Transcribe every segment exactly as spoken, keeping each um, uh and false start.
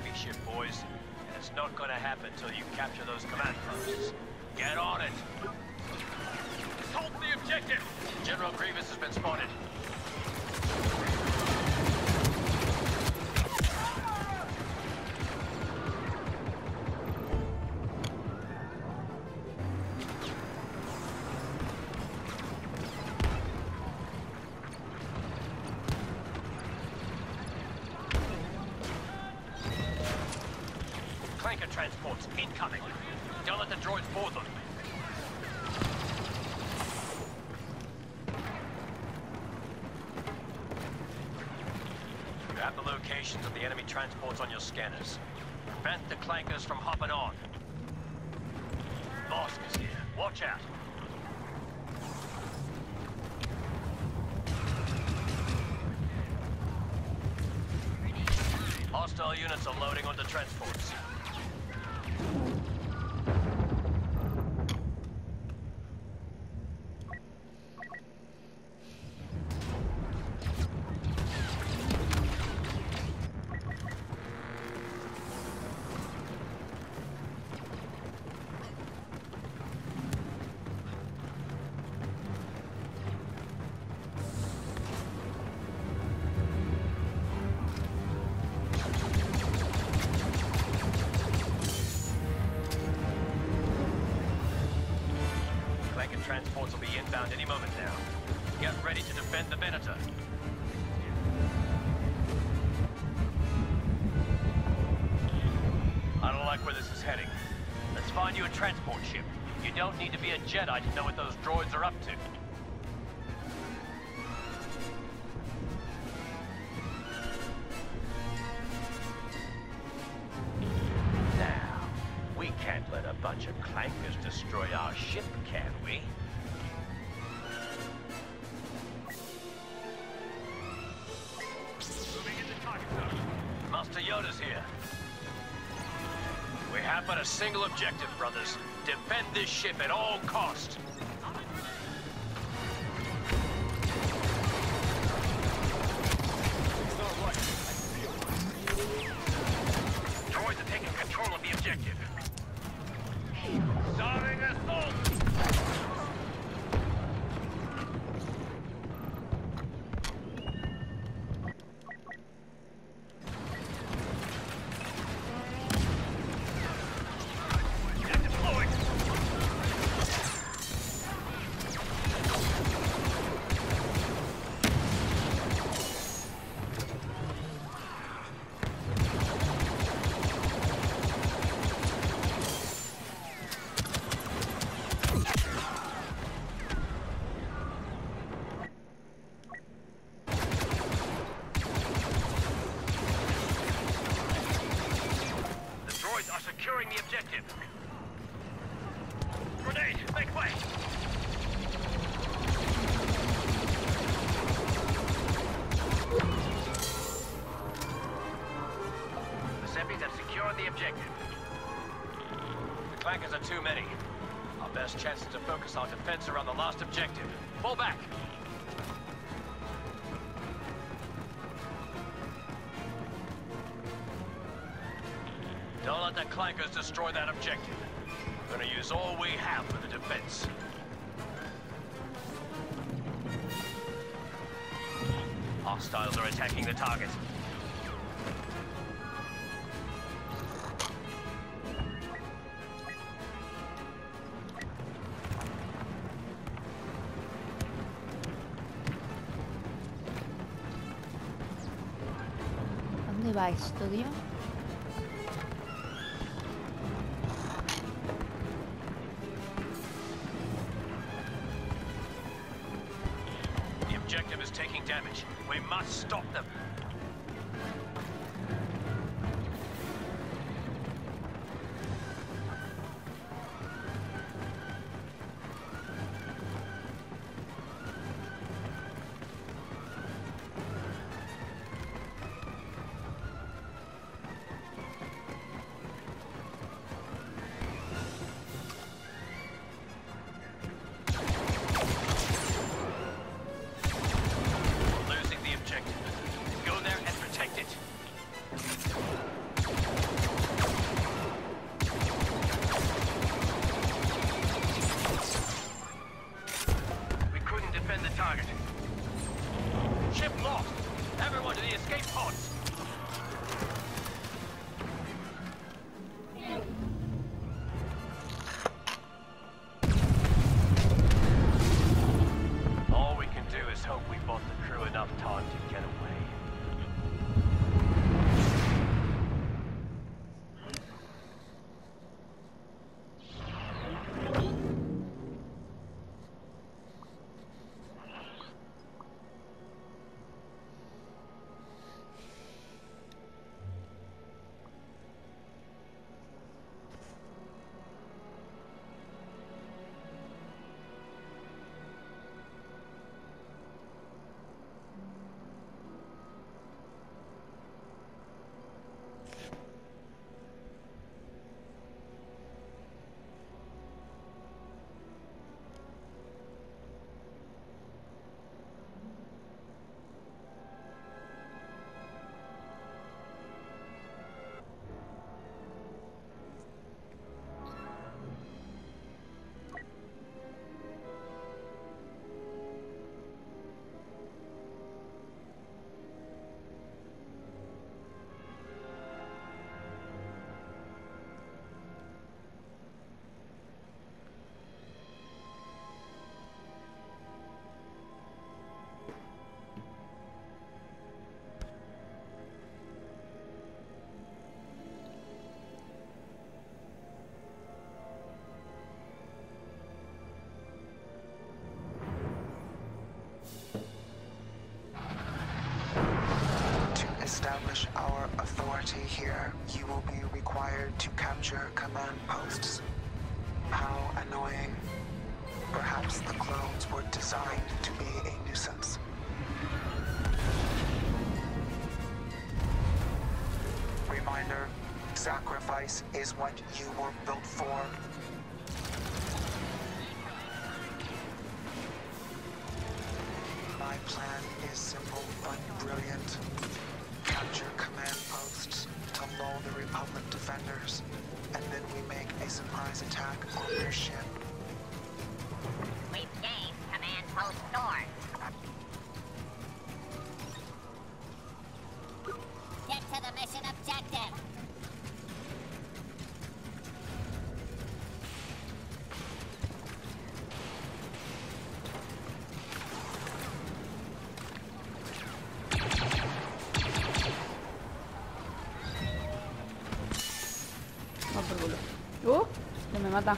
heavy ship, boys. And it's not gonna happen until you capture those command posts. Get on it! Assault the objective! General Grievous has been spotted. Clanker transports incoming. Don't let the droids board them. You have the locations of the enemy transports on your scanners. Prevent the Clankers from hopping on. Bosk is here. Watch out. Hostile units are loading onto transports. Transports will be inbound any moment now. Get ready to defend the Venator. I don't like where this is heading. Let's find you a transport ship. You don't need to be a Jedi to know what those droids are up to. Now, we can't let a bunch of clankers destroy our ship, can we? Moving into target zone. Master Yoda's here. We have but a single objective, brothers. Defend this ship at all costs. Droids are taking control of the objective. Starting assault! Securing the objective. Grenade, make way! The Seppies have secured the objective. The Clankers are too many. Our best chance is to focus our defense around the last objective. Fall back! Don't let the Clankers destroy that objective. We're gonna use all we have for the defense. Hostiles are attacking the target. ¿Dónde va esto, tío? The objective is taking damage. We must stop them. Losing the objective. Go now. Everyone to the escape pods! All we can do is hope we bought the crew enough time to get away. Establish our authority here, you will be required to capture command posts. How annoying. Perhaps the clones were designed to be a nuisance. Reminder, sacrifice is what you were built for. My plan is simple but brilliant. Capture command posts to lull the Republic defenders, and then we make a surprise attack on their ship. We've gained command post north. Get to the mission objective. Uh, que me mata.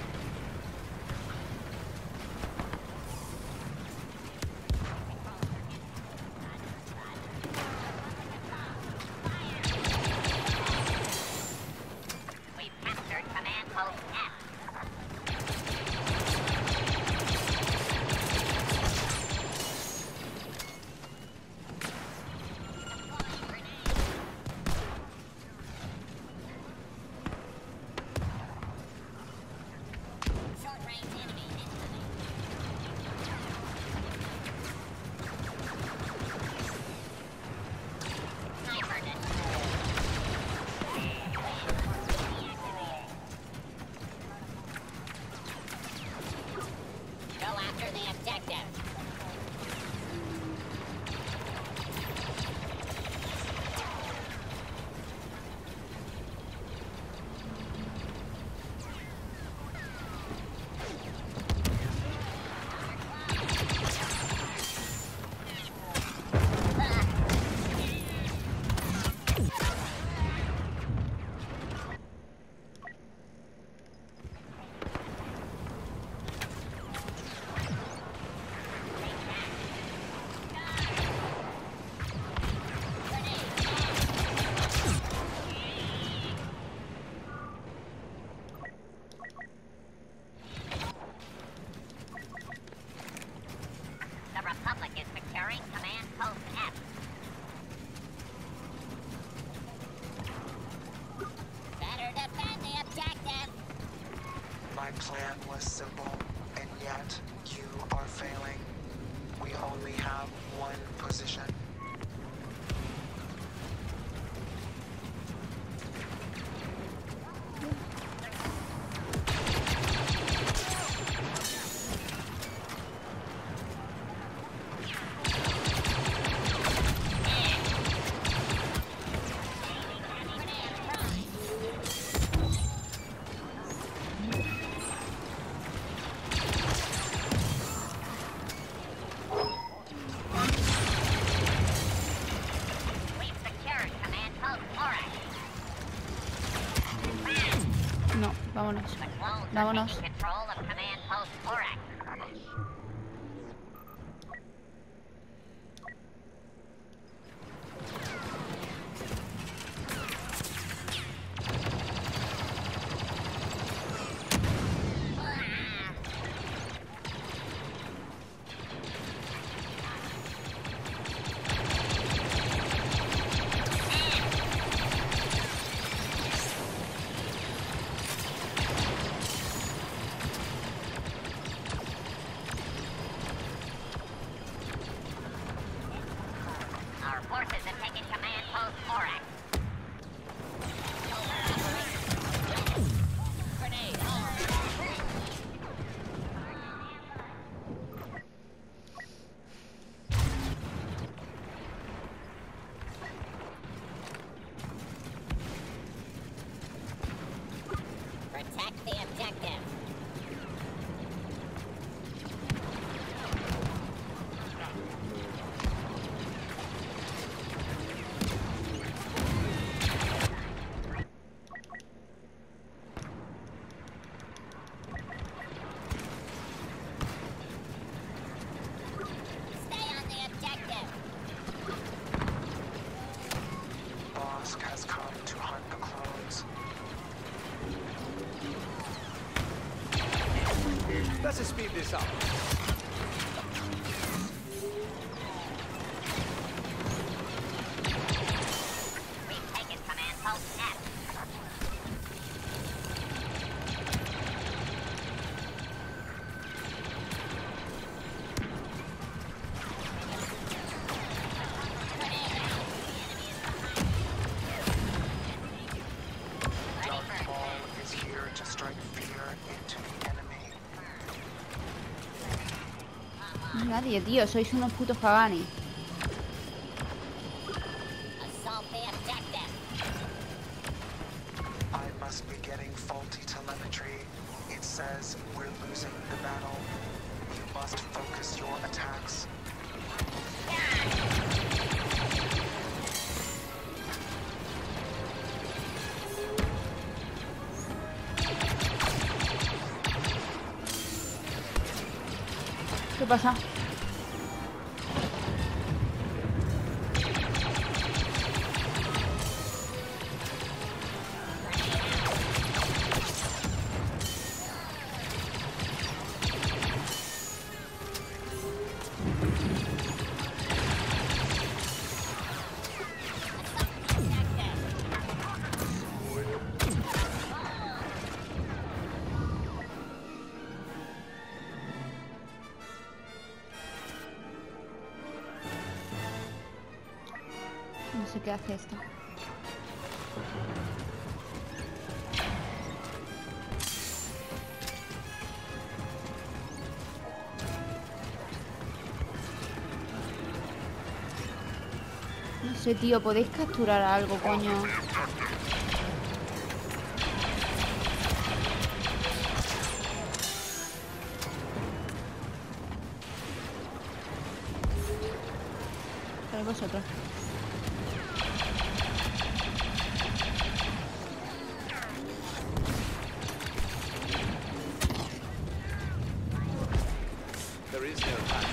We've captured command post F. Vámonos. The clones are Vámonos. taking control of Command Post Korak. Our forces have taken Command Post Korak. Grenade. Protect the objective. Stay on the objective. Bosk has come to hunt the clones. Let's speed this up. We've taken Command Post F. Darth Maul is here to strike fear into the enemy. No hay nadie, tío. Sois unos putos caganis. Assault the objective. I must be getting faulty telemetry. It says we're losing the battle. You must focus your attacks. ¿Qué pasa? No sé qué hace esto. No sé, tío, ¿podéis capturar algo, coño? Para vosotros. There is no time.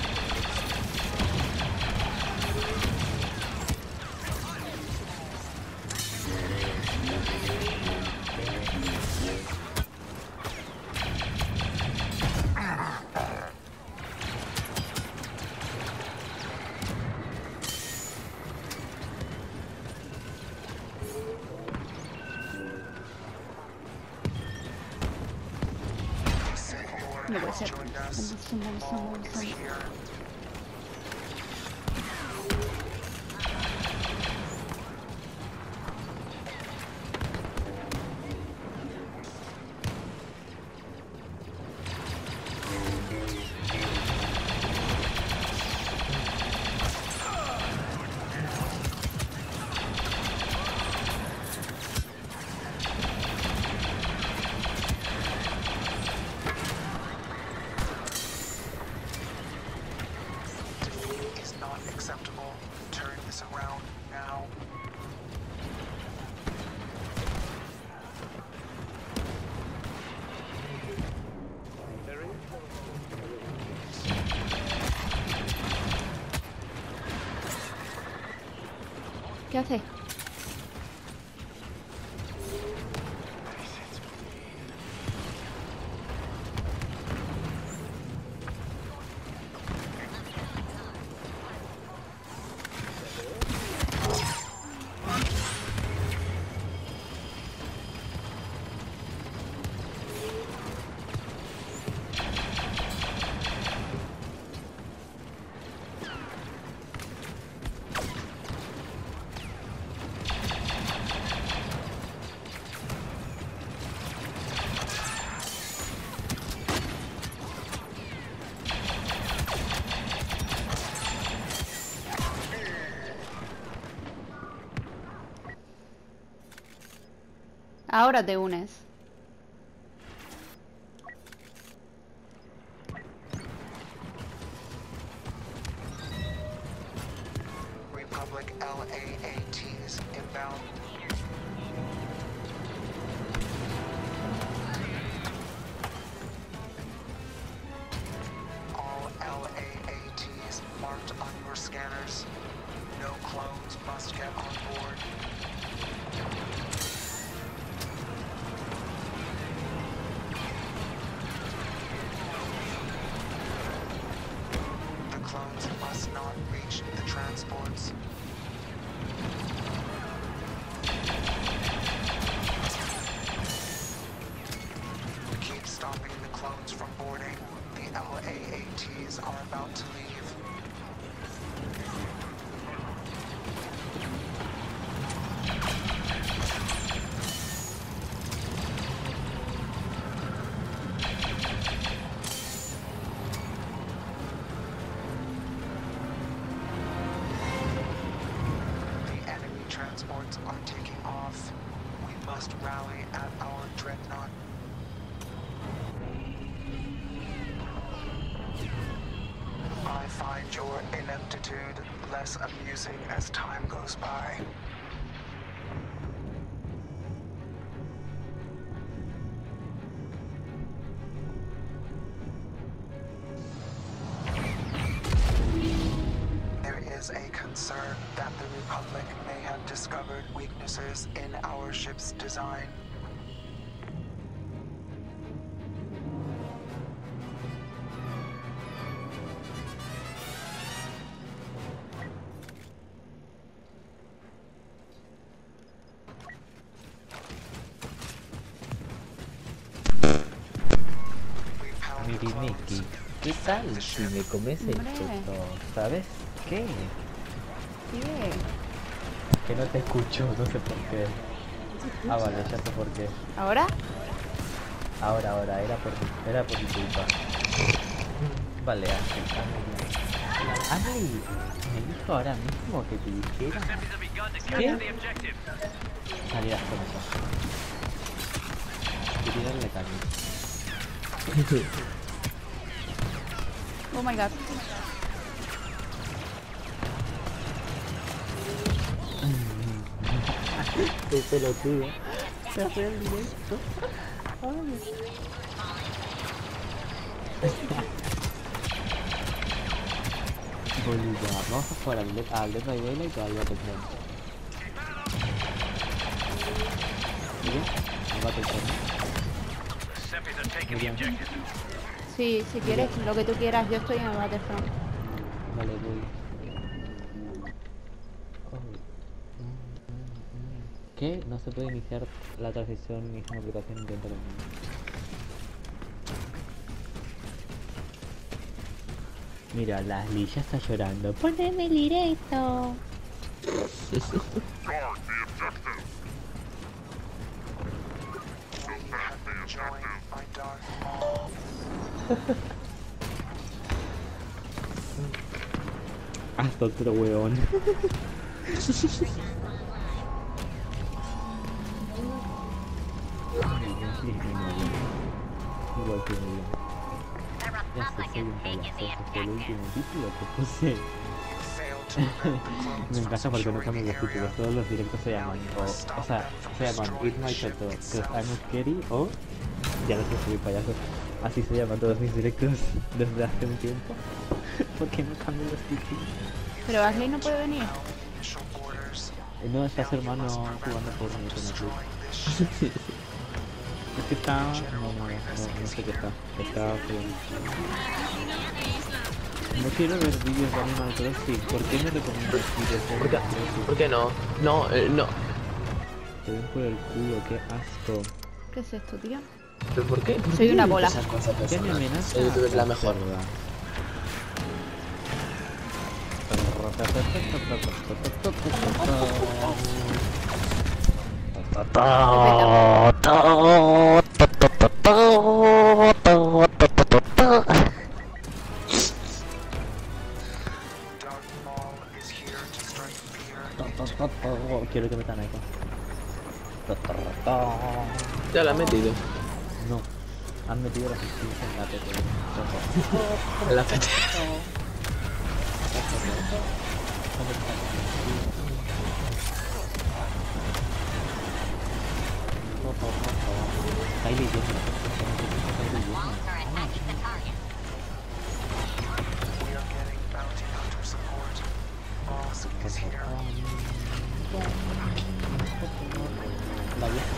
No puede ser. Join us. Vamos, vamos, Maul vamos, is vamos. here. Acceptable. Turn this around now. ¿Qué hace? Ahora te unes. Republic L A A Ts inbound. All L A A Ts marked on your scanners. No clones must get on board. The clones must not reach the transports. Keep stopping the clones from boarding. The L A A Ts are about to leave. The enemy transports are taking off. We must rally at our dreadnought. I find your ineptitude less amusing as time goes by. There is a concern that the Republic may have discovered weaknesses in our ship's design. We've held the Miri clones. Miki, ¿qué tal si me comes el Hombre. toto? ¿Sabes qué? ¿Qué? Que no te escucho, no sé por qué. Ah, vale, ya sé por qué. ¿Ahora? Ahora, ahora, era por tu, era por mi culpa. Vale, Ángel, Ángel. Ángel me dijo ahora mismo que te dijera Interceptors have begun to ¿Qué? capture the objective. salías con eso. Y tirarle caña. Oh my god. Qué pelotudo. Se hace el directo. Bolilla, vamos a jugar al Dead al Dead by Daylight y todavía te prendo. ¿Bien? Al Battlefront. Interceptors are taking the Bien. objective. Sí, si quieres, lo que tú quieras, yo estoy en el Battlefront. Vale, voy. Oh. Mm, mm, mm. ¿Qué? No se puede iniciar la transición ni una aplicación intenta lo mismo. Mira, Leslie ya está llorando. Poneme el directo. We have been joined by Darth Maul. Hasta otro hueón. Igual que mi The Ya sé, Republic soy un has taken the palazo. Fue el objective. último título que puse. You failed to prevent the clones Me from encanta porque no securing cambian the los títulos. area. Todos los directos se llaman o, o sea, se llaman Eat My Toto, Cause I'm Scary o ya no sé si soy payaso. Así se llaman todos mis directos desde hace un tiempo. ¿Por qué no cambian los títulos? Pero Ashley no puede venir. Initial borders. No, estás hermano jugando por mi internet. Es que está... No, no, no, no sé qué está. Está jugando. No quiero ver vídeos de Animal Crossing. ¿Por qué me recomiendas vídeos de ¿Por qué, Animal Crossing? ¿Por qué no? No, eh, no. Te ven por el culo, qué asco. ¿Qué es esto, tío? ¿Pero por qué? ¿Por Soy qué una dices bola. esas cosas ¿Qué me personas? amenaza? El YouTube es la mejor. Dark Maul is here to strike fear. Quiero que metan eco. Ya la he metido. No, han metido la justicia en la P T. En la P T. Kylie Jenner. Wolves are attacking the target. We are getting bounty hunter support. Boss is here. La vieja.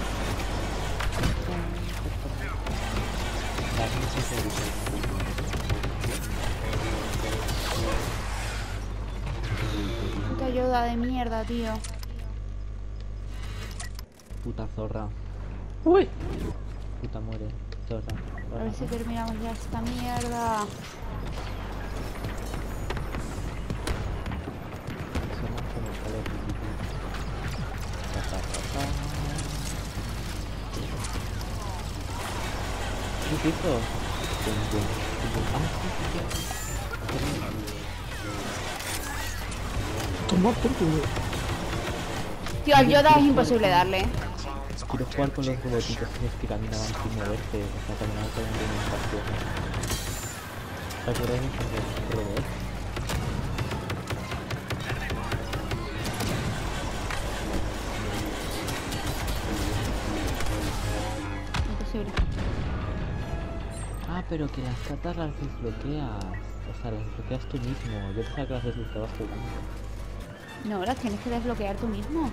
La vieja se dice. Puta ayuda de mierda, tío. Puta zorra. Uy. Puta muere. Zorra. A ver si terminamos ya esta mierda. Somos como Call of Duty. Ta, ta, ta, ta. ¿Qué es eso? Bum, bum, bum. Ah, sí, sí, sí. Toma por culo. Tío, al Yoda es imposible darle. Quiero jugar con los robotitos que caminaban sin moverse, o sea, caminaban con un espacio. ¿Te acuerdas de ese robot? Imposible. Ah, pero que las cartas las desbloqueas. O sea, las desbloqueas tú mismo. Yo pensaba que las desbloqueabas jugando. No, las tienes que desbloquear tú mismo.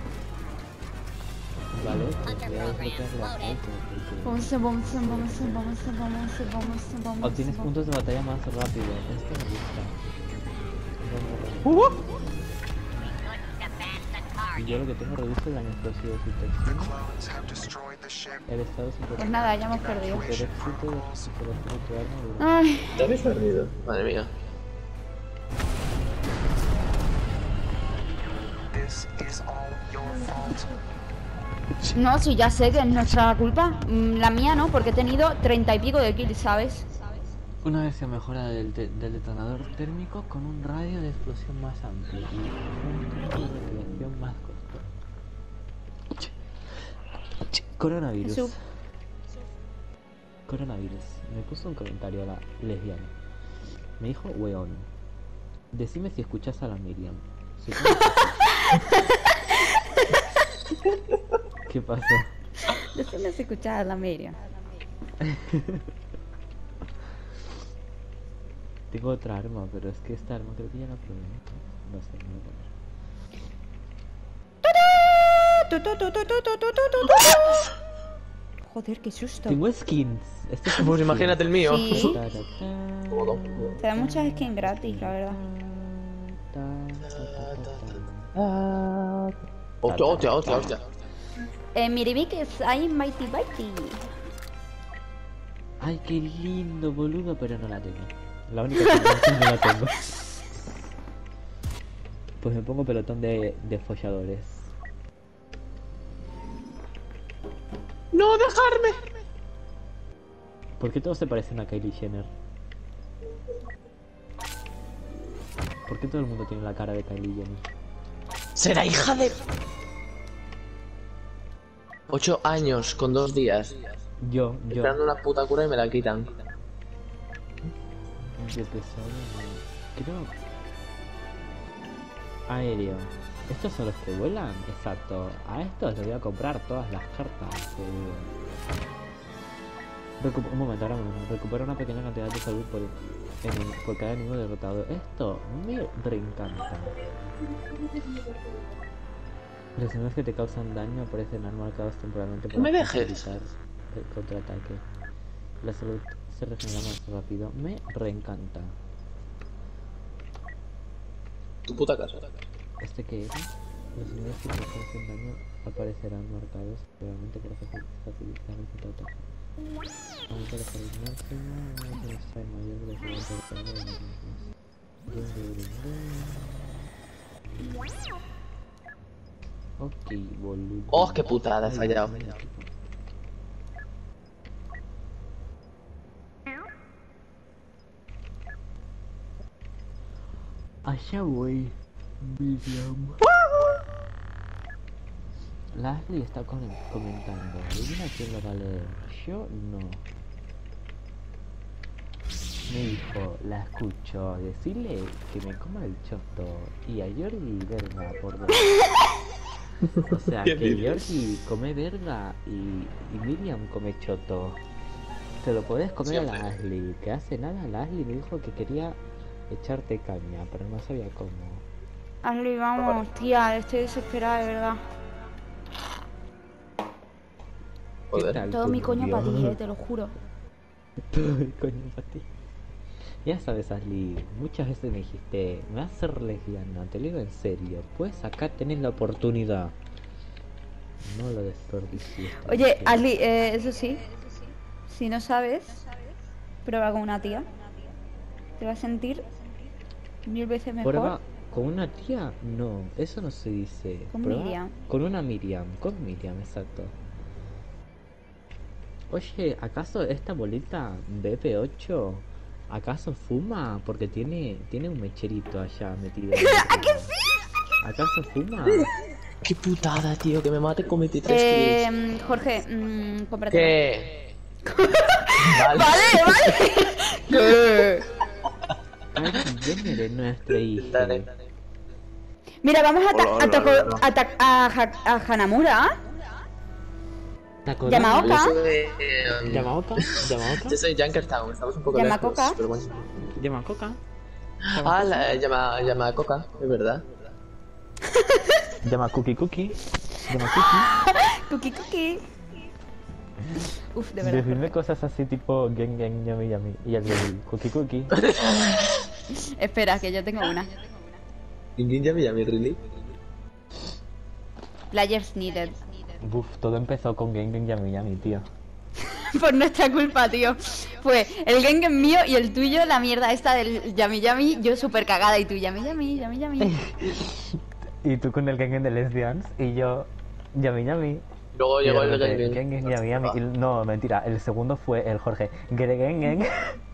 Vale, pues voy a desbloquear las autos. Vamos, vamos, vamos, vamos, vamos, vamos, vamos. Obtienes puntos de batalla más rápido. Esto me gusta. Couldn't defend the Y target. yo lo que tengo reduce el daño explosivo de su The textil. clones have destroyed the ship. El estado super. Pues nada, ya hemos perdido. El éxito de superación de tu arma. Ay, ¿Te habéis perdido? Madre mía. This is all your fault. no, sí, ya sé que es nuestra culpa. Mm, La mía no, porque he tenido treinta y pico de kills, ¿sabes? Una versión mejora del, de- del detonador térmico con un radio de explosión más amplio y un tiempo de reacción más corto. Coronavirus. Jesús. Coronavirus. Me puso un comentario a la lesbiana. Me dijo, weón, decime si escuchas a la Miriam. Supongo que sí. ¿Qué pasó? Después me has escuchado a la Miriam. Tengo otra arma, pero es que esta arma creo que ya la probé. No sé, no voy a poner. Joder, qué susto. Tengo skins. Este es un Pues skin. imagínate el mío. Sí. Ta, ta, ta. Todo. Te dan muchas skins gratis, la verdad. Ta, ta, ta, ta, ta. Hostia, hostia, hostia, hostia. Eh, Miribikis, hay Mighty Mighty. Ay, qué lindo, boludo, pero no la tengo. La única que tengo es que no la tengo. Pues me pongo pelotón de, de folladores. ¡No, dejarme! ¿Por qué todos se parecen a Kylie Jenner? ¿Por qué todo el mundo tiene la cara de Kylie Jenner? ¡Será hija de...! Ocho años con dos días. Yo, yo. Esperando una puta cura y me la quitan. Yo pesado. Creo. Aéreo. ¿Estos son los que vuelan? Exacto. A estos les voy a comprar todas las cartas. boludo. Recu- un momento, ahora mismo. Recupera una pequeña cantidad de salud por, enemi- por cada enemigo derrotado. Esto me reencanta. Los enemigos que te causan daño aparecen marcados temporalmente No me para dejes. facilitar el contraataque. La salud se regenera más rápido. Me reencanta. Tu puta casa. ¿Este qué era? Los enemigos que te causan daño aparecerán marcados temporalmente para faci- facilitar el contraataque. Aumenta la salud máxima, una extrae mayor velocidad de carga de los mismos. Bien, bien, bien. Ok, boludo. Oh, qué putada, he Ay, fallado. Dios mío, tipo. Allá voy, William. Leslie está con- comentando. ¿Adivina quién lo va a leer? Yo no. Me dijo, la escucho, decirle que me coma el choto. Y a Jordi verga por dos. O sea, ¿Qué que dices? Jordi come verga y, y Miriam come choto. Te lo podés comer a Siempre. Leslie. Que hace nada Leslie me dijo que quería echarte caña, pero no sabía cómo. Ashley, vamos, tía, estoy desesperada, de verdad. ¿Qué Joder. tal Todo tu mi coño novio? para ti, eh, te lo juro. Todo mi coño para ti. Ya sabes, Ashley, muchas veces me dijiste, me vas a ser lesbiana, te lo digo en serio, pues acá tenés la oportunidad. No lo desperdicies. Oye, porque- Ashley, eh, eso sí, si no sabes, prueba con una tía. Te vas a sentir mil veces mejor. Prueba con una tía, no, eso no se dice. Con Prueba Miriam. Con una Miriam, con Miriam, exacto. Oye, ¿acaso esta bolita B P ocho acaso fuma? Porque tiene tiene un mecherito allá metido. ¿A que sí? ¿Acaso fuma? Qué putada, tío, que me mate con veintitrés kills. Eh, Jorge, mmm, cómprate. ¿Qué? Vale, vale. Jenner es nuestra hija. Dale. Mira, vamos a, Hola, ata- hola, ataco- hola. ata- a, Ha- a Hanamura. ¿Takodama? Yamaoka. Yo soy, eh, ¿Yamaoka? ¿Yamaoka? Yo soy Junkertown, estamos un poco Yamacoca. lejos, pero bueno. ¿Yamacoca? Ah, la, llama, llama Coca, es verdad. Llama Cookie Cookie. Llama Cookie. Cookie, cookie. Uf, de verdad. Decidme cosas así tipo Gen Gen Yami Yami. Y el de Cookie Cookie. Espera, que yo tengo una. ¿Quién llama Yami, really? Players needed. Buf, todo empezó con Gen Gen Yami Yami, tío. Por nuestra culpa, tío. Fue el Gengen mío y el tuyo, la mierda esta del Yami Yami. Yo súper cagada y tú, Yami Yami, Yami Yami. Y tú con el Gen Gen de Lesbians y yo Yami Yami. Luego Y llegó de el repente, Gengen. Gen Gen Yami Yami. Y no, mentira, el segundo fue el Jorge. Gere Gen Gen.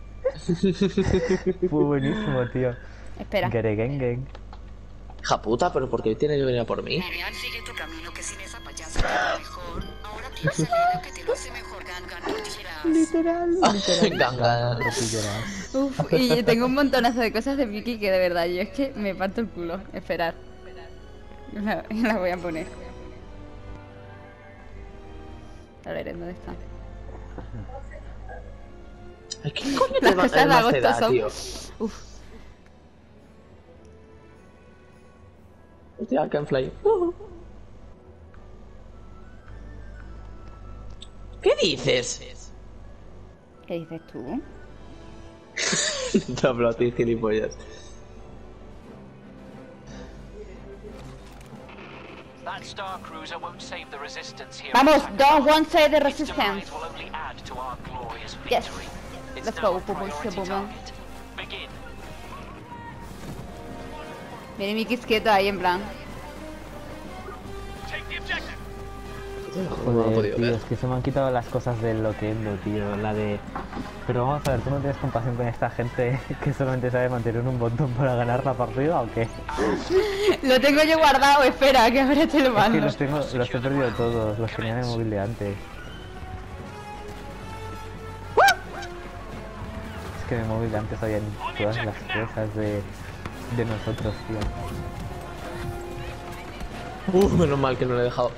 Fue buenísimo, tío. Espera. Gere Gen Gen. Hija puta, pero ¿por qué tiene que venir a por mí? Miriam, sigue tu camino, que sin esa payasa te va mejor. Ahora piensa en lo que te lo hace mejor, Gangan, no dirás. Literal, literal. Ganga. Ropilleras. Uf, y tengo un montonazo de cosas de Vicky que de verdad yo es que me parto el culo. Esperar. La, la voy a poner. A ver, ¿dónde está? Ay, ¿qué coño Las te va- cosas de más te agosto da, son... tío? Uf, Hostia, I can fly. ¿Qué dices? ¿qué dices tú? Te hablo a ti, gilipollas. That Star Cruiser won't save the resistance here. Vamos, on don't Takomachi. one say the Its resistance. demise will only add to our glorious Yes. victory. It's Let's now go, a Bubbles, priority Bubbles. target. Begin. Mire mi quisqueto ahí en plan. Take the objective. No lo he Joder, podido tío, ver. es que se me han quitado las cosas de lo que endo, tío. La de... Pero vamos a ver, ¿tú no tienes compasión con esta gente que solamente sabe mantener un botón para ganar la partida o qué? Lo tengo yo guardado, espera, que ahora te lo Es que mando. los, tengo, los he perdido todos, los tenía en el móvil de antes. Es que en el móvil de antes habían todas las cosas de, de nosotros, tío. Uf, menos mal que no lo he dejado.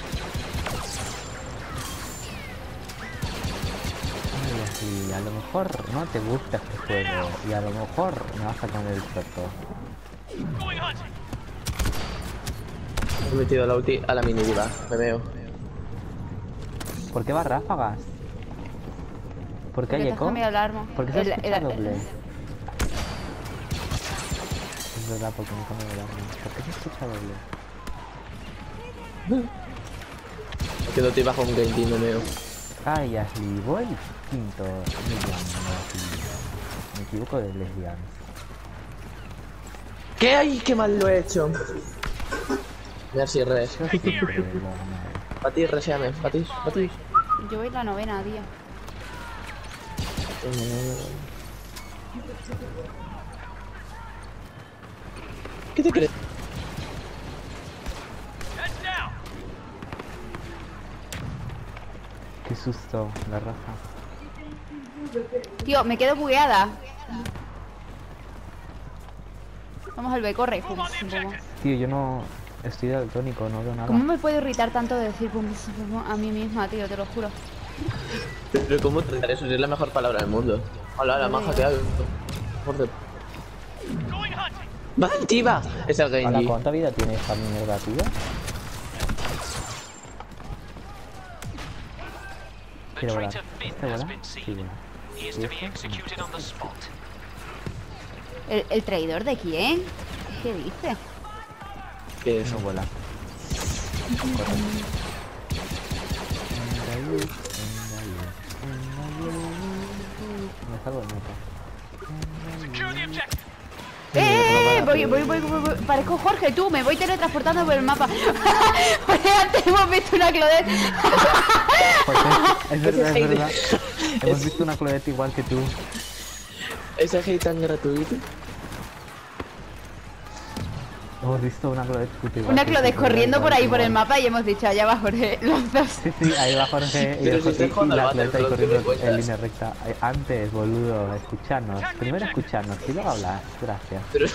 Ay, así, a lo mejor no te gusta este juego y a lo mejor me vas a comer el choto. Going hunting. He metido la ulti a la mini diva, me veo. ¿Por qué va ráfagas? ¿Por qué hay Porque te has eco? cambiado el arma. ¿Por qué se El- escucha el- doble? Es verdad, porque me he cambiado el arma. ¿Por qué se escucha doble? Me quedo estoy bajo un game, me veo. Ay, Ashley, voy quinto. Me llamo Ashley. Me equivoco de lesbiana. ¿Qué? ¡Ay, qué mal lo he hecho! Mira si res. Para ti, reseame. Para ti, para ti. Yo voy la novena, tío. ¿Qué te crees? Heads down. Qué susto, la raza. Tío, me quedo bugueada. Vamos al B, corre. Pum, pum, pum. Tío, yo no estoy daltónico, no veo nada. ¿Cómo me puedo irritar tanto de decir pum, pum, pum a mí misma, tío? Te lo juro. Pero ¿cómo tratar eso? Si es la mejor palabra del mundo. Hola, la maja que hago. Por de... Going hunting. ¡Va activa! Es el Hola, Genji. ¿cuánta vida tiene esta mierda, tío? The ¿Quiere volar? traitor Finn ¿Este has vola? been Sí, seen. vola. He is ¿Y to be esto? executed on the spot. ¿El, el traidor de quién? ¿Qué dice? ¿Qué es? No vuela. Me salgo del mapa. Secure the objective. ¡Eh! Voy, voy, voy, voy, voy. Parezco Jorge, tú. Me voy teletransportando por el mapa. Porque antes hemos visto una Claudette. Es verdad, es verdad. Hemos visto una Claudette igual que tú. ¿Ese hate tan gratuito? Hemos visto una Claudette puta igual. Una que Claudette tú, corriendo igual, por ahí por el igual. mapa y hemos dicho, allá va Jorge, los dos. Sí, sí, ahí va Jorge y, Pero el si estás Jorge y jugando la al Claudette ahí Battlefront, ¿qué me corriendo en cuentas? línea recta. Eh, Antes, boludo, escucharnos. Primero escucharnos y luego hablar. Gracias. Pero...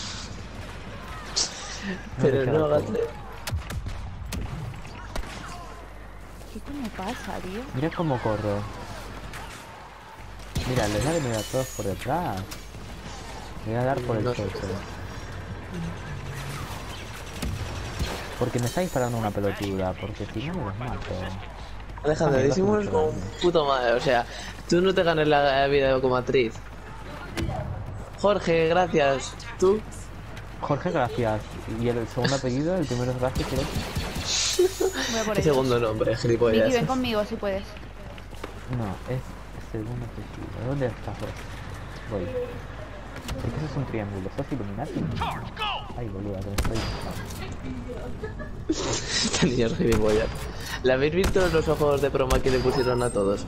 Pero me no, queda hagas... poco. ¿Qué coño pasa, tío? Mira cómo corro. Mira, les voy a venir a todos por detrás. Le voy a dar por el No. chocho. Porque me está disparando una pelotuda, porque si no me los mato. Alejandro, Ah, me decimos bajo mucho como daño. puto madre, o sea, tú no te ganes la vida como actriz. Jorge, gracias. ¿Tú? Jorge, gracias. Y el segundo apellido, el primero es gracias, pero... Voy a por El ello. segundo nombre, gilipollas. Miki, ven conmigo si puedes. No, es segundo apellido. ¿Dónde está Jorge? Voy. Porque eso es un triángulo, ¿sos Illuminati? Charge, go! Ay, boluda, que me estoy... Esta niña es gilipollas. ¿La habéis visto los ojos de broma que le pusieron a todos?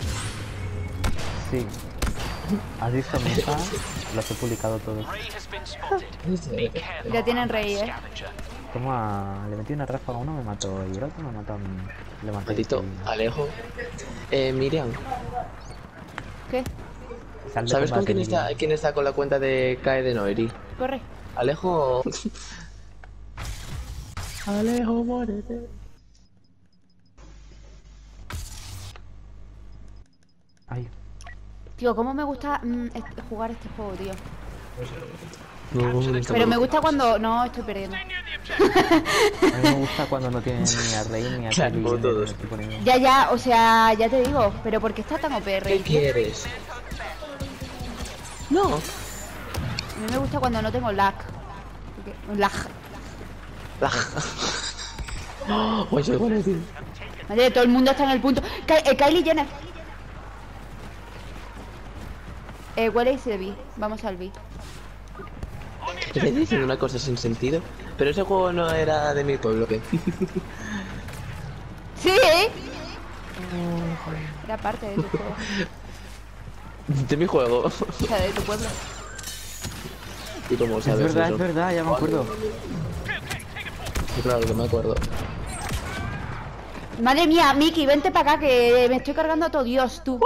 Sí. ¿Has visto mi hija? Los he publicado todos. Ray has been spotted. Be careful. Ya tienen rey, eh. Scavenger. Toma, le metí una ráfaga a uno, me mató. Y el otro me mató a mí. Le maté. Maldito, y- Alejo. Eh, Miriam, ¿Qué? Sal de ¿sabes con combate, quién está, Miriam. quién está con la cuenta de Kae de Noiri? Corre. Alejo. Alejo, muérete. Ay, Tío, cómo me gusta mm, este- jugar este juego, tío. Capture the Pero me gusta cuando... No, estoy perdiendo. Stay near the objective. a mí me gusta cuando no tienen ni a Rey ni a Claro, Kelly, como ni- todos. estoy poniendo- Ya, ya, o sea, ya te digo. Pero ¿por qué está tan O P R? ¿Qué quieres? No. A mí me gusta cuando no tengo lag. Porque- Lag. La... Oye, soy bueno, tío. Madre, todo el mundo está en el punto. Ky- eh, Kylie Jenner. Eh, ¿cuál es el B? Vamos al B. Te estoy diciendo una cosa sin sentido. Pero ese juego no era de mi pueblo, ¿qué? ¡Sí! ¿Eh? Era parte de tu juego. De mi juego. O sea, de tu pueblo. ¿Y cómo Es sabes verdad, eso? es verdad, ya me acuerdo. Sí, claro que me acuerdo. Madre mía, Miki, vente para acá que me estoy cargando a todo Dios, tú.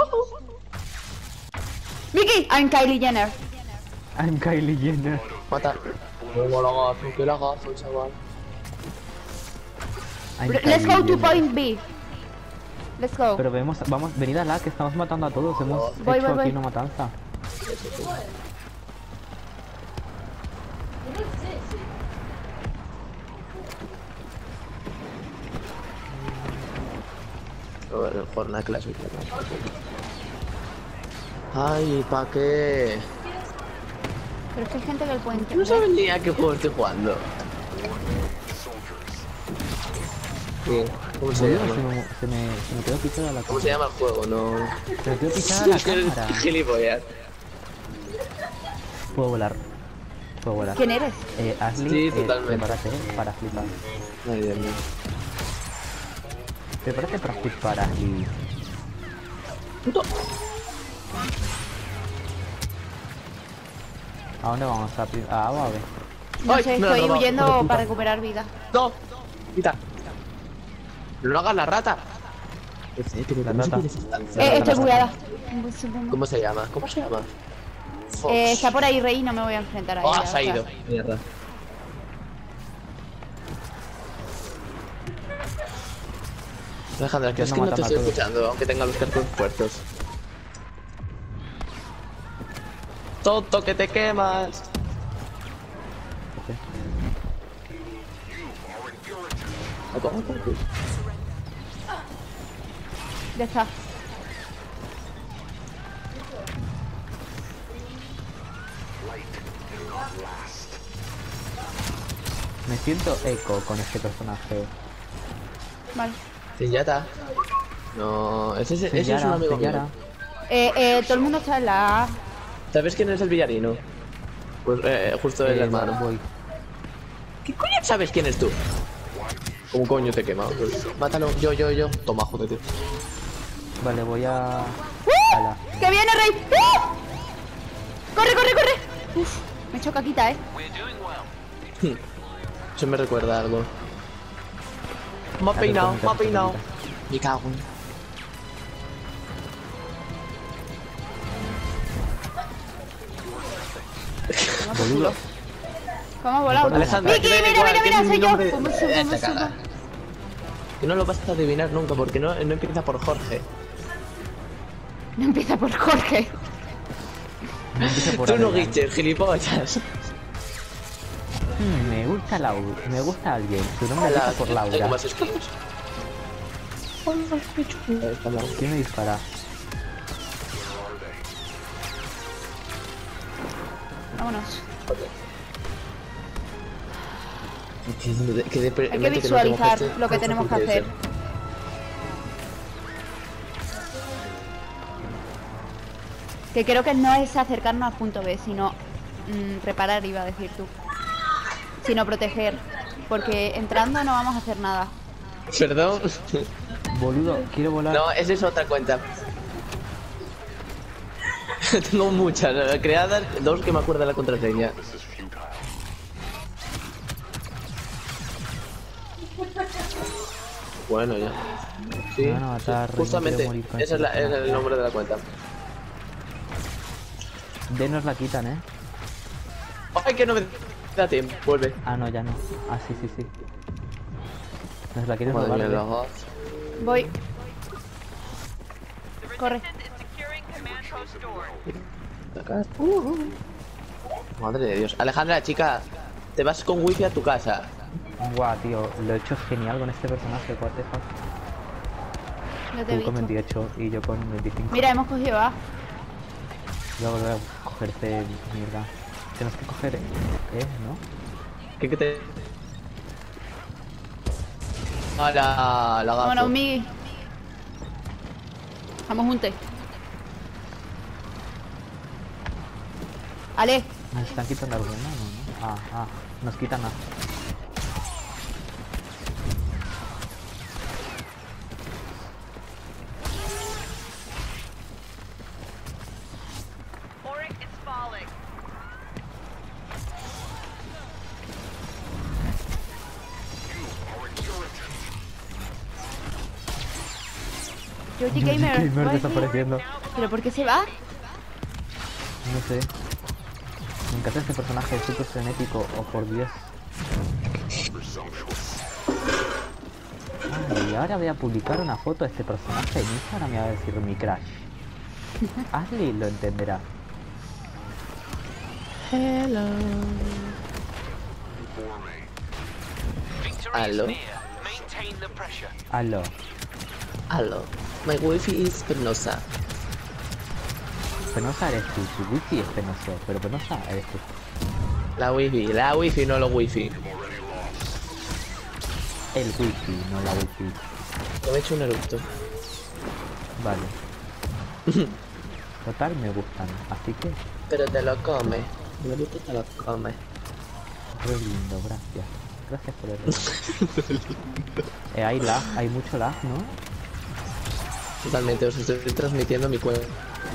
Miki, I'm Kylie Jenner. I'm Kylie Jenner. Mata. No, lagazo, qué lagazo, chaval. I'm Let's Kylie go to Jenner. point B. Let's go. Pero vemos, vamos, venid a la que estamos matando a todos. Hemos Voy, hecho voy, aquí voy. una matanza. El Fortnite Classic. Ay, ¿pa' qué? Pero es que hay gente que el puede No entender. saben ni a qué juego estoy jugando. Sí, ¿cómo se Boludo, llama? se me, se me, se me quedó picada la ¿Cómo se llama el juego? No. Se me quedó picada la cámara. Gilipollas. Puedo volar. Puedo volar. ¿Quién eres? Eh, Ashley, Sí, eh, totalmente. prepárate eh, para flipar. Ay, Dios mío. Prepárate para flipar, Ashley. ¿A dónde vamos? ¿A, pri- a A o a B? No Ay, sé, me lo he estoy robado, hijo huyendo de puta. para recuperar vida. No, quita. No hagas la rata. Ese, pero La ¿cómo se rata. puede distanciar Eh, de la estoy rata? bugueada. ¿Cómo se llama? ¿Cómo se llama? Fox. Eh, está por ahí Rey, no me voy a enfrentar a Oh, ella. se ha o sea. ido. Mierda. Alejandra, que es No que no te matan a estoy todos. escuchando, aunque tenga los cascos puestos. Tonto, que te quemas. ¿A cómo te tú? Ya está. Me siento eco con este personaje. Vale. Sí, ya está. No, ese, es- ese es un Señara, amigo señara. mío. Eh, eh, todo el mundo está en la A. ¿Sabes quién es el villarino? Pues eh, justo el Eh, hermano. voy. ¿Qué coño sabes quién es tú? ¿Cómo coño te quema? Pues, mátalo, yo, yo, yo. Toma, jódete. Vale, voy a... ¡Uh! Ala. ¡Que viene Rey! ¡Uh! ¡Corre, corre, corre! Uf, me he hecho caquita, eh. We're doing well. Eso me recuerda a algo. Me ha ver, peinado, comenta, me ha peinado. comenta. Me cago en... Boludo. ¿Cómo ha volado? Alejandra, Miki, que me da mira, igual, mira, que mira, es mi soy yo. nombre. ¿Cómo subo, Eh, cómo te cagas. subo? Que no lo vas a adivinar nunca porque no, no empieza por Jorge. No empieza por Jorge. No empiezo por Tú no Adrián. guiches, gilipollas. Hmm, me gusta Laura. Me gusta alguien. Su nombre empieza por Tengo Laura. más skins. Ahí está Laura. ¿Quién me dispara? Vámonos. Que de- Hay que mente no visualizar tengo lo que tenemos que hacer. Que creo que no es acercarnos a punto B, sino mm, reparar, iba a decir tú. Sino proteger. Porque entrando no vamos a hacer nada. Perdón. Boludo, quiero volar. No, esa es otra cuenta. Tengo muchas eh, creadas, dos que me acuerdo la contraseña. Bueno, ya. Sí, Me van a matar, sí, no justamente, quiero morir con ese es, la- este ese es el nombre de la cuenta. D nos la quitan, ¿eh? Ay, que no me da tiempo, vuelve. Ah, no, ya no. Ah, sí, sí, sí. Nos la quieres Madre robar, mía, ¿eh? la voz. Voy. Corre. Madre de Dios. Alejandra, chica, te vas con wifi a tu casa. Guau, tío, lo he hecho genial con este personaje, what the fuck. Yo te he Tú con visto. veintiocho y yo con veinticinco. Mira, hemos cogido A. Voy a volver a cogerte mierda. Tenemos que coger, ¿eh? ¿No? ¿Qué que te...? A la... la Vámonos, gato. Migi. Vamos juntos. Ale. Nos están quitando alguna, ¿no? ¿no? Ah, ah, nos quitan a... Georgie Georgie Gamer. Gamer ¿puedes ir? desapareciendo. ¿Pero por qué se va? No sé. Me encanta este personaje, súper frenético. Oh, por Dios. Ay, y ahora voy a publicar una foto de este personaje en Instagram y me va a decir mi crush. Ashley lo entenderá. Hello. Victory Aló. is near. Maintain the pressure. Aló. Aló. My wifi is penosa. Penosa eres tú, tu wifi es penoso, pero penosa eres tú. La wifi, la wifi, no lo wifi. El wifi, no la wifi. Me he hecho un eructo. Vale. Total, me gustan, así que... Pero te lo come. El eructo te lo come. Re lindo, gracias. Gracias por el regalo. eh, hay lag, hay mucho lag, ¿no? Totalmente, os estoy transmitiendo mi cuenta.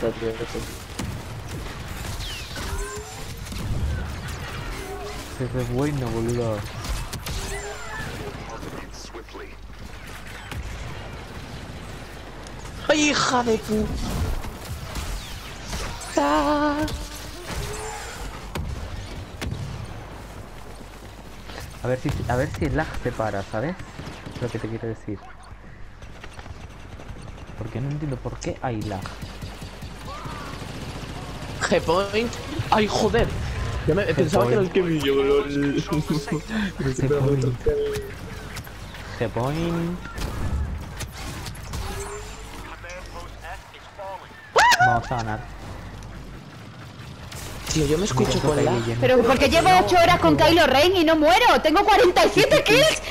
Se ve bueno, boludo. ¡Ay, hija de puta! A ver si, a ver si el lag se para, ¿sabes? Lo que te quiero decir. Porque no entiendo por qué hay lag. G-Point. ¡Ay, joder! Yo me pensaba que era el que vi yo, lol. G-Point. Vamos a ganar. Tío, yo me escucho con la... Pero porque llevo ocho horas con Kylo Ren y no muero. Tengo cuarenta y siete kills.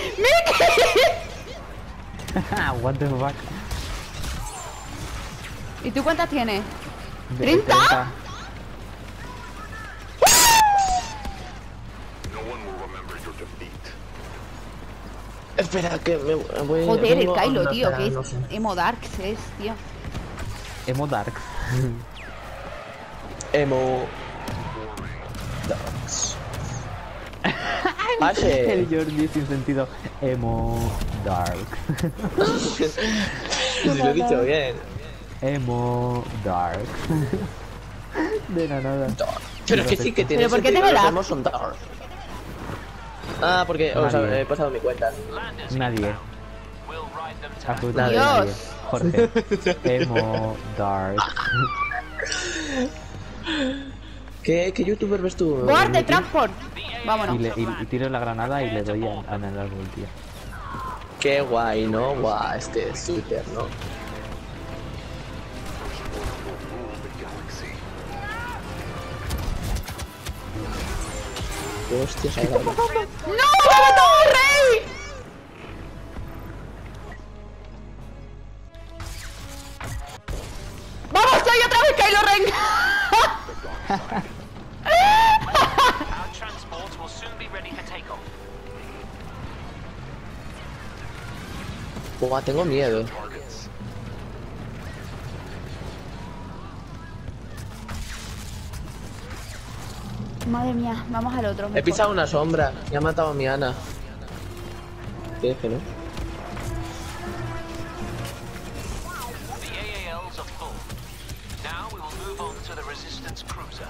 ¡Me What the fuck? ¿Y tú cuántas tienes? De- ¿treinta? treinta. Espera, que me voy... Joder, el vengo a Kylo, una tío, pera, que es no sé. Emo Darks es, tío. Emo Darks. Emo... Darks. Ashe. El Jordi sin sentido. Emo Darks. Si lo he dicho bien. Emo Darks. De la nada. Pero es que sí que tiene ¿Pero por qué sentido, tengo los lag? demos son dark. Ah, porque o sea, Nadie. he pasado mi cuenta. Nadie. Absolutamente Dios. nadie. Jorge. Emo Darks. ¿Qué, ¿Qué youtuber ves tú? Guard de Miki? transport. Y, Vámonos. le, y, y tiro la granada y le doy a, a en el árbol, tío. Qué guay, ¿no? Guau, es que es súper, ¿no? ¿Qué hostias hay ahora? ¡No! ¡Me ha matado el rey! ¡Vamos! ¡Soy otra vez Kylo Ren! Our transports will soon be ready for takeoff. Buah, tengo miedo. Madre mía, vamos al otro. He mejor. pisado una sombra y ha matado a mi Ana. ¿Qué es que no? The A A Ls are full. Now we will move on to the Resistance cruiser.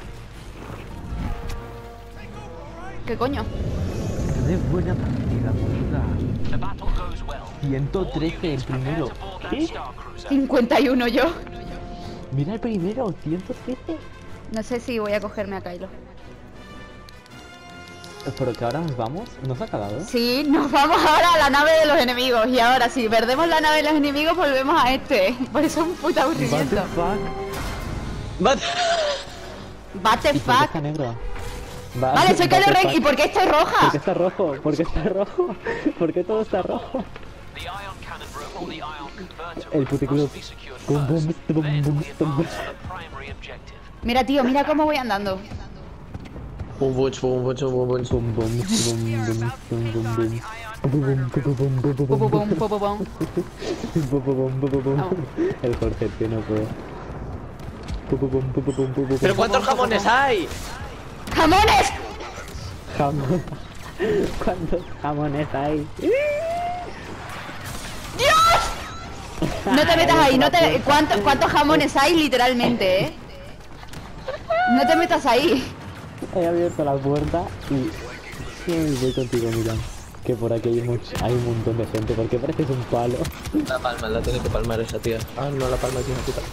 ¿Qué coño? ¡Qué buena partida, boluda! The battle goes well. ciento trece el primero. ¿Qué? Star Cruiser. cincuenta y uno yo. Mira el primero, ciento trece. No sé si voy a cogerme a Kylo. Pero que ahora nos vamos, ¿no se ha acabado? Sí, nos vamos ahora a la nave de los enemigos. Y ahora, si perdemos la nave de los enemigos, volvemos a este. Por eso es un puto What the aburrimiento. fuck? ¡Bat! What the ¿Y por qué fuck? está negro? Vale, soy Kylo Ren. ¿Y por qué estoy ¿Por roja? qué está rojo? ¿Por qué está rojo? ¿Por qué todo está rojo? The ion cannon room or the ion converter El room puticlub. must be secured Bum, bum, first. bum, Then bum, we bum. advance on the primary objective. Mira, tío, mira cómo voy andando. Bum, bum, bum, bum, bum, bum. Bum, bum, bum, bum, bum, bum, bum. Bum, bum, bum, bum, bum, Pum, bum, pum, bum. pum, pum, pum. Bum, bum, bum, bum, bum. Vamos. El Jorge, tío, no puedo. Bum, bum, bum, bum, bum, bum, bum. ¿Pero cuántos jamones hay? ¡Jamones! Jamón. ¿Cuántos jamones hay? No te metas ahí, no te... ¿Cuántos, ¿Cuántos jamones hay literalmente, eh? No te metas ahí. He abierto la puerta y... Sí, voy contigo, Milan. Que por aquí hay, much... hay un montón de gente, porque pareces un palo. La palma, la tiene que palmar esa tía. Ah, no, la palma tiene puta.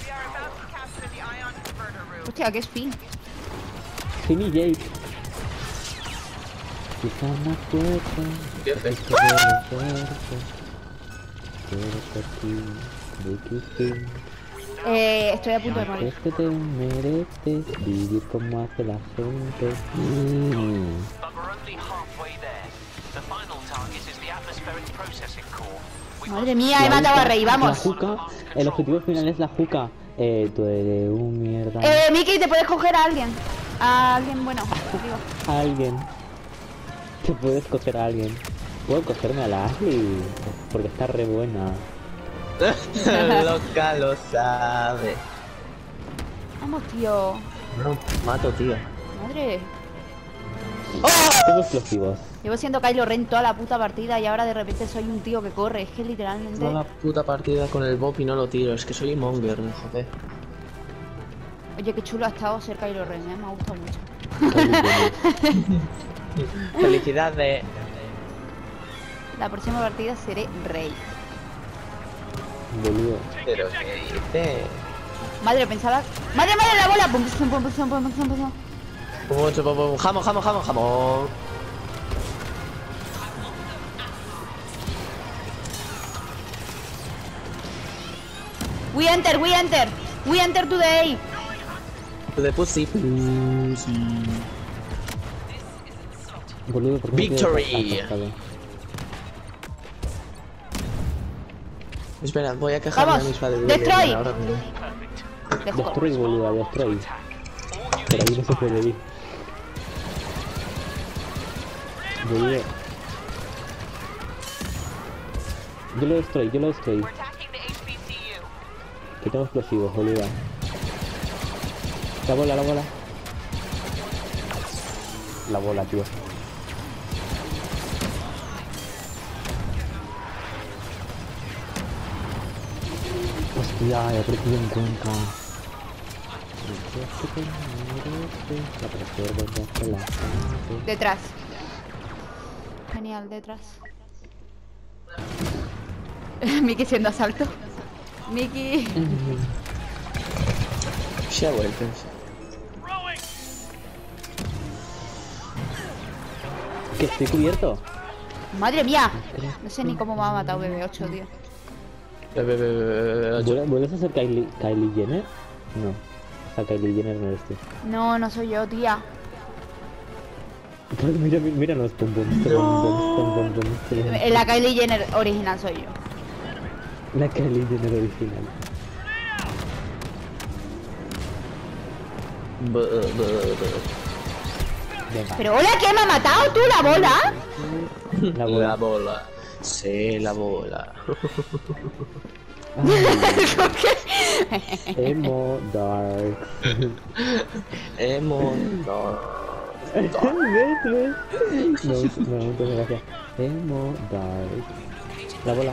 Hostia, qué spin. Sí, mi Jake. Quizá más fuerte. Qué fe. que duele fuerte. Eh, estoy a punto de morir. Es que te mereces vivir como hace la gente. Mm. But we're only halfway there. The final target is the atmospheric processing core. We Madre mía, he matado a Rey, La vamos. juca, el objetivo final es la juca. Eh, tú eres un mierda. Eh, Miki, ¿te puedes coger a alguien? A alguien bueno, digo. A alguien. Te puedes coger a alguien. Puedo cogerme a la Ashley. Porque está re buena. Loca lo sabe. Vamos, tío. No, mato, tío. Madre. Tengo explosivos. Llevo siendo Kylo Ren toda la puta partida y ahora de repente soy un tío que corre. Es que literalmente... Toda la puta partida con el Bob y no lo tiro. Es que soy Monger, joder. Oye, qué chulo ha estado ser Kylo Ren, ¿eh? Me ha gustado mucho. Felicidades. La próxima partida seré Rey. Boludo. Pero qué dices. Madre, pensaba... ¡Madre, madre, la bola! Pum, pum, pum, pum, pum, pum, pum, pum. Mucho, pum, pum. Jamón, jamón, jamón, jamón. We enter, we enter. We enter today. To the pussy, pussy. Boludo, ¿por qué Victory. no te Espera, voy a quejarme Vamos. a mis padres. Destroy. Ahora mismo. Let's go. Destroy, boludo, destroy. Pero ahí no se puede ir. Boludo. Yo lo destroy, yo lo destroy. Que tengo explosivos, boludo. La bola, la bola. La bola, tío. Hostia, he perdido en Cuenca. Detrás. Genial, detrás. Miki siendo asalto. Miki. Se ha vuelto. Que estoy cubierto. Madre mía. No sé ni cómo me ha matado B B ocho, tío. ¿Vuel- ¿Vuelves a ser Kylie, Kylie Jenner? No. O sea, Kylie Jenner no eres tú. No, no soy yo, tía. Pues mira, míranos, pum pum, pum pum, pum pum, pum. Eh, La Kylie Jenner original soy yo. La Kylie Jenner original. Venga. Pero hola, ¿qué me ha matado tú, la bola? La bola. La bola. Sí, la bola. Emo Dark. Emo. ¿Ves? ¿Ves? No, no, muchas gracias. Emo Dark. La bola.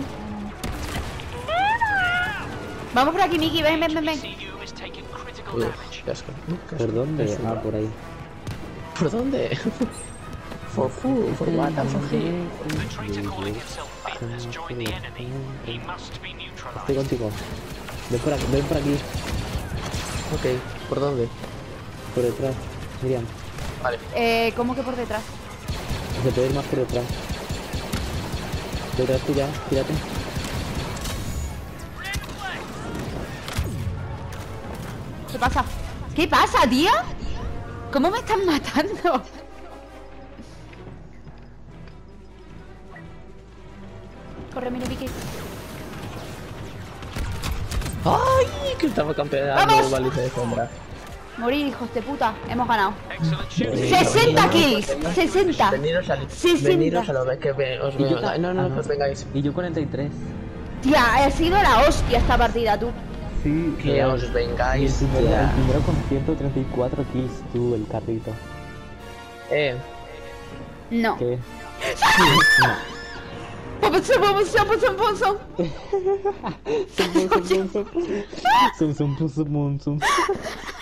Vamos por aquí, Miki, ven, ven, ven, ven. Uf, qué asco. ¿Por dónde? Ah, por ahí. ¿Por dónde? For food, for what, for him. Estoy contigo. Ven por aquí, ven por aquí. Ok, ¿por dónde? Por detrás. Miriam. Vale. Eh, ¿cómo que por detrás? Se puede ir más por detrás. Detrás tuya, tírate. ¿Qué pasa? ¿Qué pasa, tía? ¿Cómo me están matando? Corre, mira, Vicky. ¡Ay! Que estaba campeando ¡Vamos! baliza de sombra. Morir, hijos de puta. Hemos ganado. ¡sesenta kills! ¡sesenta! Veniros al... sesenta. Veniros a lo que ve- os Y yo veo. ta- No, no, ah, no, pues vengáis. Y yo cuarenta y tres. Tía, ha sido la hostia esta partida, tú. Sí, Que eh, os y el vengáis, primero, tía. el primero con ciento treinta y cuatro kills, tú, el carrito. Eh, No. ¿Qué? Vamos, vamos, vamos, vamos, vamos. Zum, zum, zum, zum. Zum, zum, zum, zum, zum.